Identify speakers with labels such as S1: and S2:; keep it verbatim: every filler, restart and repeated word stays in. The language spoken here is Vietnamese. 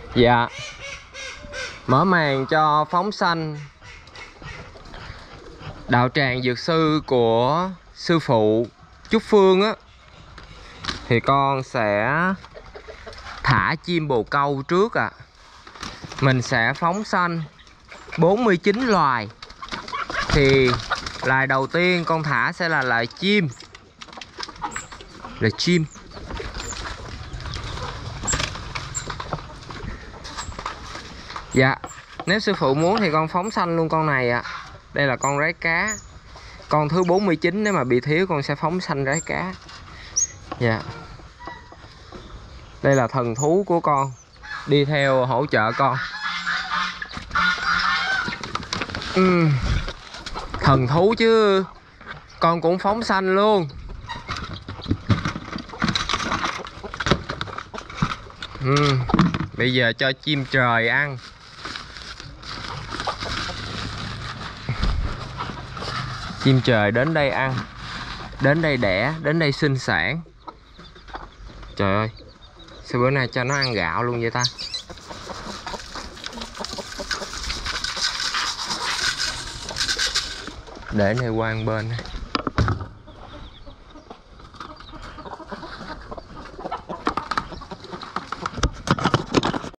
S1: Dạ. Mở màn cho phóng sanh đạo tràng dược sư của sư phụ Trúc Phương á, thì con sẽ thả chim bồ câu trước ạ. À. Mình sẽ phóng sanh bốn mươi chín loài. Thì loài đầu tiên con thả sẽ là loài chim. Là chim. Dạ, nếu sư phụ muốn thì con phóng sanh luôn con này ạ. À. Đây là con rái cá. Con thứ bốn mươi chín, nếu mà bị thiếu con sẽ phóng sanh rái cá. Dạ. Đây là thần thú của con, đi theo hỗ trợ con. uhm. Thần thú chứ con cũng phóng sanh luôn. uhm. Bây giờ cho chim trời ăn. Chim trời đến đây ăn, đến đây đẻ, đến đây sinh sản. Trời ơi, sao bữa nay cho nó ăn gạo luôn vậy ta? Để này qua một bên.